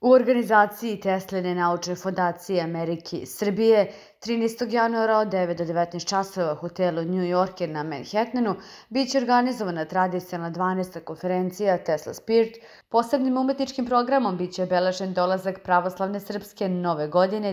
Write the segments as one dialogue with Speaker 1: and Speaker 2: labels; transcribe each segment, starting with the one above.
Speaker 1: U organizaciji Tesline naučne fondacije Amerike i Srbije 13. januara od 9 do 19 časova u hotelu New Yorker na Manhattanu biće organizovana tradicionalna 12. konferencija Tesla Spirit. Posebnim umetničkim programom biće obeležen dolazak pravoslavne srpske nove godine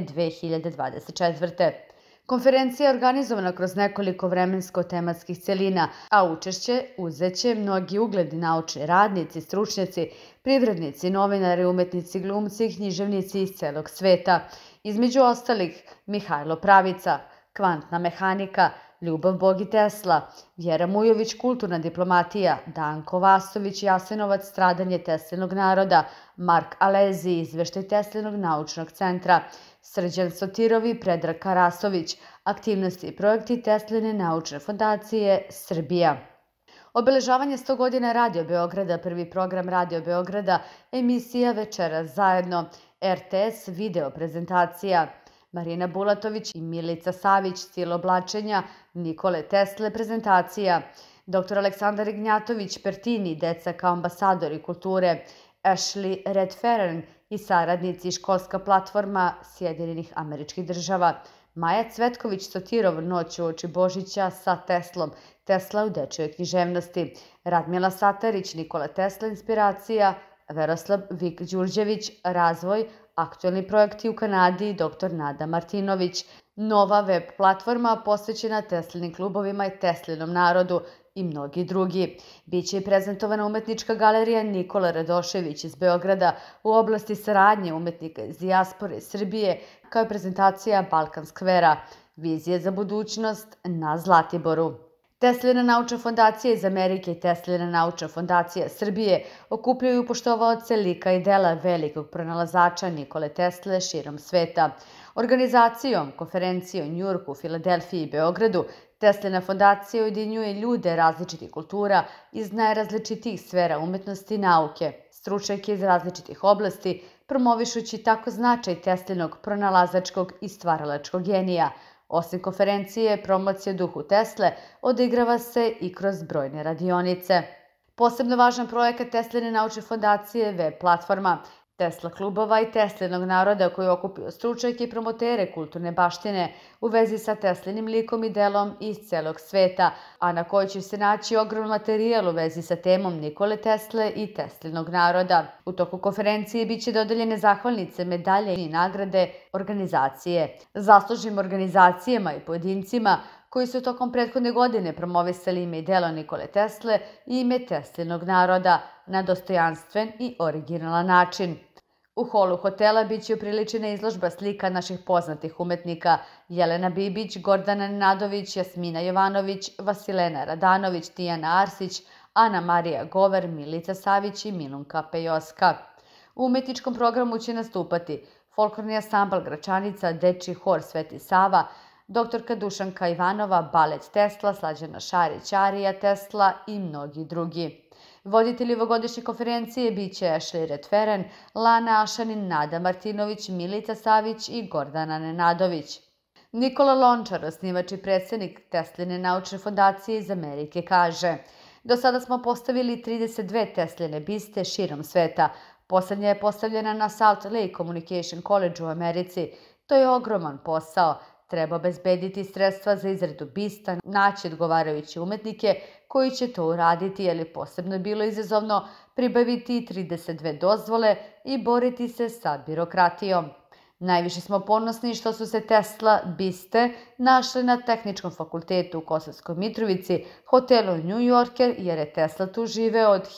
Speaker 1: 2024. Konferencija je organizovana kroz nekoliko vremensko-tematskih celina, a učešće uzeće mnogi ugledni naučni radnici, stručnjaci, privrednici, novinari, umetnici, glumci i književnici iz celog sveta. Između ostalih Mihajlo Pravica, kvantna mehanika, Ljubav Bogi Tesla, Vjera Mujović, kulturna diplomatija, Danko Vasović, Jasenovac, stradanje Teslinog naroda, Mark Alezi, izveštaj Teslinog naučnog centra, Srđan Sotirovi, Predrag Karasović, aktivnosti i projekti Tesline naučne fondacije Srbija. Obeležavanje 100 godina Radio Beograda, prvi program Radio Beograda, emisija Večeras zajedno, RTS, video prezentacija, Marina Bulatović i Milica Savić, stil oblačenja, Nikole Tesle, prezentacija, dr. Aleksandar Ignjatović, Pertini, deca kao ambasadori kulture, Ashley Redfern i saradnici školska platforma Sjedinjenih Američkih Država, Maja Cvetković Sotirov, Noć uoči Božića sa Teslom, Tesla u dečjoj književnosti, Radmila Satarić, Nikola Tesla, inspiracija, Veroslav Vik Đurđević, razvoj, aktuelni projekti u Kanadi, dr. Nada Martinović, nova web platforma posvećena Teslinim klubovima i Teslinom narodu i mnogi drugi. Biće i prezentovana umetnička galerija Nikola Radošević iz Beograda u oblasti saradnje umetnika iz dijaspore Srbije, kao i prezentacija Balkan skvera, vizije za budućnost na Zlatiboru. Teslina naučna fondacija iz Amerike i Teslina naučna fondacija Srbije okupljaju poštovaoce lika i dela velikog pronalazača Nikole Tesle širom sveta. Organizacijom konferencije u Njujorku, Filadelfiji i Beogradu Teslina fondacija ujedinjuje ljude različitih kultura iz najrazličitijih sfera umetnosti i nauke, stručnjake iz različitih oblasti, promovišući tako značaj Teslinog pronalazačkog i stvaralačkog genija. Osim konferencije, promocija duhu Tesle odigrava se i kroz brojne radionice. Posebno važan projekat Tesline naučne fondacije je web platforma Tesla klubova i Teslinog naroda koji okupio stručnjake i promotere kulturne baštine u vezi sa Teslinim likom i delom iz celog sveta, a na kojoj će se naći ogroman materijal u vezi sa temom Nikole Tesle i Teslinog naroda. U toku konferencije biće dodeljene zahvalnice, medalje i nagrade organizacije. Zaslužnim organizacijama i pojedincima koji su tokom prethodne godine promovisali ime i delo Nikole Tesle i ime Teslinog naroda na dostojanstven i originalan način. U holu hotela biće upriličena izložba slika naših poznatih umetnika Jelena Bibić, Gordana Nenadović, Jasmina Jovanović, Vasilena Radanović, Tijana Arsić, Ana Marija Gover, Milica Savić i Milunka Pejoska. U umetničkom programu će nastupati folklorni ansambl Gračanica, dečiji hor Sveti Sava, doktorka Dušanka Ivanova, balet Tesla, Slađana Šarić, Arija Tesla i mnogi drugi. Voditelji ovogodišnje konferencije biće Ashley Redfern, Lana Ašanin, Nada Martinović, Milica Savić i Gordana Nenadović. Nikola Lončar, osnivač i predsjednik Tesline naučne fondacije iz Amerike, kaže: "Do sada smo postavili 32 Tesline biste širom sveta. Poslednja je postavljena na Salt Lake Communication College u Americi. To je ogroman posao. Treba obezbediti sredstva za izradu bista, naći odgovarajuće umetnike koji će to uraditi, jer je posebno bilo izazovno pribaviti 32 dozvole i boriti se sa birokratijom. Najviše smo ponosni što su se Tesla biste našle na Tehničkom fakultetu u Kosovskoj Mitrovici, hotelu New Yorker, jer je Tesla tu živeo od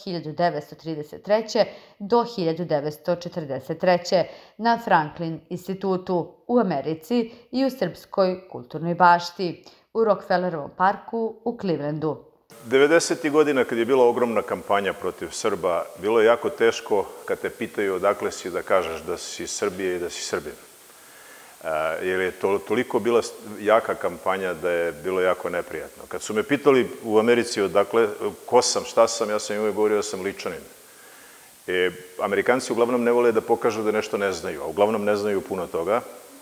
Speaker 1: 1933. do 1943. na Franklin institutu u Americi i u Srpskoj kulturnoj bašti u Rockefellerovom parku u Clevelandu."
Speaker 2: 90. godina, kad je bila ogromna kampanja protiv Srba, bilo je jako teško kad te pitaju odakle si da kažeš da si iz Srbije i da si Srbin. Jer je toliko bila jaka kampanja da je bilo jako neprijatno. Kad su me pitali u Americi odakle, ko sam, šta sam, ja sam im uvijek govorio da sam Ličanin. Amerikanci uglavnom ne vole da pokažu da nešto ne znaju, a uglavnom ne znaju puno toga.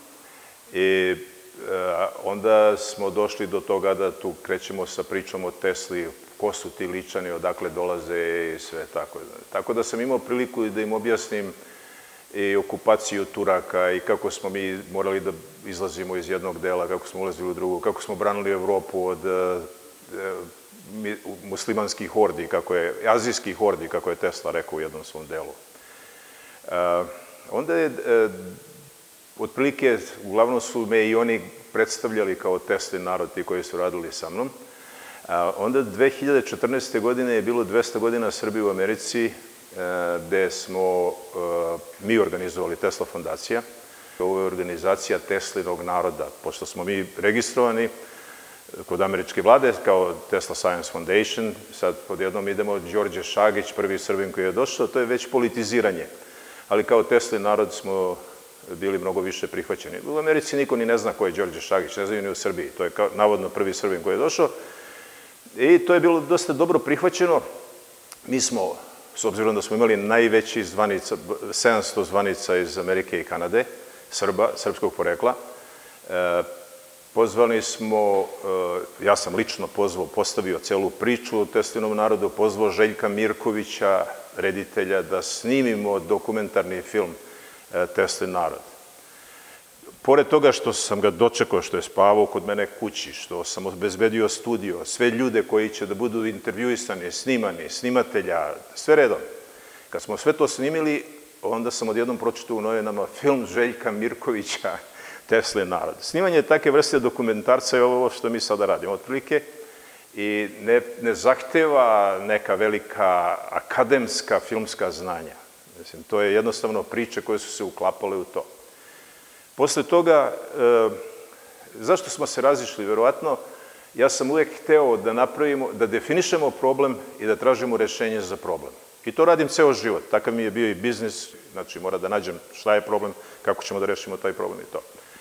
Speaker 2: I onda smo došli do toga da tu krećemo sa pričom o Tesli, ko su ti Ličani, odakle dolaze i sve tako. Tako da sam imao priliku da im objasnim i okupaciju Turaka i kako smo mi morali da izlazimo iz jednog dela, kako smo ulazili u drugo, kako smo branili Evropu od muslimanskih hordi, azijskih hordi, kako je Tesla rekao u jednom svom delu. Onda je, otprilike, uglavnom su me i oni predstavljali kao Teslin narod, ti koji su radili sa mnom. Onda 2014. godine je bilo 200 godina Srbije u Americi, gde smo mi organizovali Tesla fondacija. Ovo je organizacija Teslinog naroda, pošto smo mi registrovani kod američke vlade kao Tesla Science Foundation. Sad odjednom idemo Đorđe Šagić, prvi Srbin koji je došao, to je već politiziranje. Ali kao Teslin narod smo bili mnogo više prihvaćeni. U Americi niko ni ne zna ko je Đorđe Šagić, ne znaju ni u Srbiji. To je navodno prvi Srbin koji je došao. I to je bilo dosta dobro prihvaćeno. Mi smo, s obzirom da smo imali najveći zvanica, 700 zvanica iz Amerike i Kanade, Srba, srpskog porekla, pozvali smo, ja sam lično postavio celu priču o Teslinom narodu, pozvao Željka Mirkovića, reditelja, da snimimo dokumentarni film Teslin narod. Pored toga što sam ga dočekao, što je spavao kod mene kući, što sam obezbedio studio, sve ljude koji će da budu intervjuisani, snimani, snimatelja, sve redom. Kad smo sve to snimili, onda sam odjednom pročitao u novinama film Željka Mirkovića, Teslin narod. Snimanje takve vrste dokumentarca je ovo što mi sada radimo, otprilike, i ne zahteva neka velika akademska filmska znanja. Mislim, to je jednostavno priče koje su se uklapale u to. Posle toga, zašto smo se razišli? Verovatno, ja sam uvek hteo da definišemo problem i da tražimo rešenje za problem. I to radim ceo život. Takav mi je bio i biznis, znači mora da nađem šta je problem, kako ćemo da rešimo taj problem i to.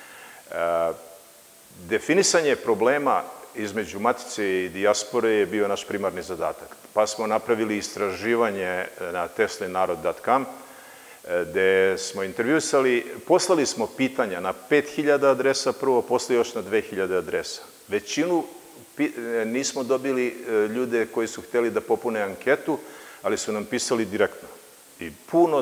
Speaker 2: Definisanje problema između Matice i dijaspore je bio naš primarni zadatak. Pa smo napravili istraživanje na teslinarod.com, gde smo intervjuisali, poslali smo pitanja na 5000 adresa prvo, posle još na 2000 adresa. Većinu nismo dobili ljude koji su hteli da popune anketu, ali su nam pisali direktno. I puno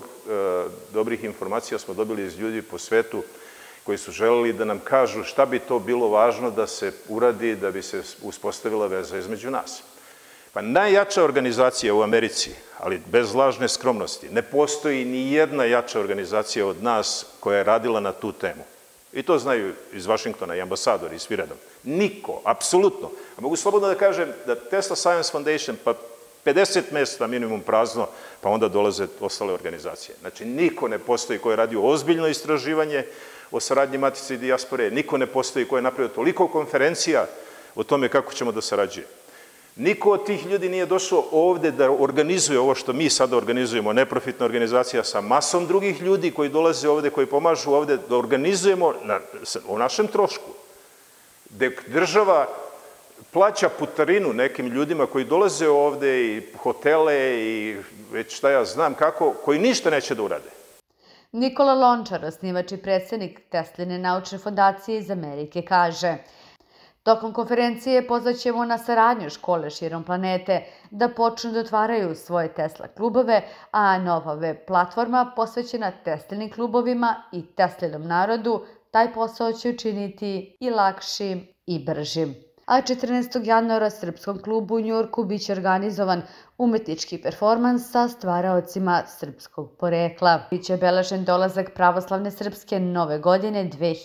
Speaker 2: dobrih informacija smo dobili iz ljudi po svetu koji su želeli da nam kažu šta bi to bilo važno da se uradi da bi se uspostavila veza između nas. Pa najjača organizacija u Americi, ali bez lažne skromnosti, ne postoji ni jedna jača organizacija od nas koja je radila na tu temu. I to znaju iz Vašingtona i ambasadori i svi redom. Niko, apsolutno. A mogu slobodno da kažem da Tesla Science Foundation, pa 50 mesta minimum prazno, pa onda dolaze ostale organizacije. Znači, niko ne postoji ko je radio ozbiljno istraživanje o saradnji Matice i dijaspore, niko ne postoji ko je napravio toliko konferencija o tome kako ćemo da sarađujemo. Niko od tih ljudi nije došao ovde da organizuje ovo što mi sada organizujemo, neprofitna organizacija sa masom drugih ljudi koji dolaze ovde, koji pomažu ovde, da organizujemo o našem trošku. Gde država plaća putarinu nekim ljudima koji dolaze ovde i hotele i već šta ja znam kako, koji ništa neće da urade.
Speaker 1: Nikola Lončar, osnivač i predsednik Tesline naučne fondacije iz Amerike, kaže: tokom konferencije pozvaćemo na saradnju škole širom planete da počnu da otvaraju svoje Tesla klubove, a nova web platforma posvećena Teslinim klubovima i Teslinom narodu taj posao će učiniti i lakšim i bržim. A 14. januara Srpskom klubu u Njujorku biće organizovan umetnički performans sa stvaraocima srpskog porekla. Biće obeležen dolazak pravoslavne srpske nove godine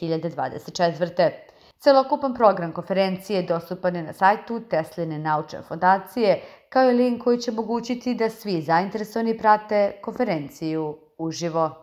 Speaker 1: 2024. Celokupan program konferencije dostupan je na sajtu Tesline naučne fondacije, kao i link koji će omogućiti da svi zainteresovani prate konferenciju uživo.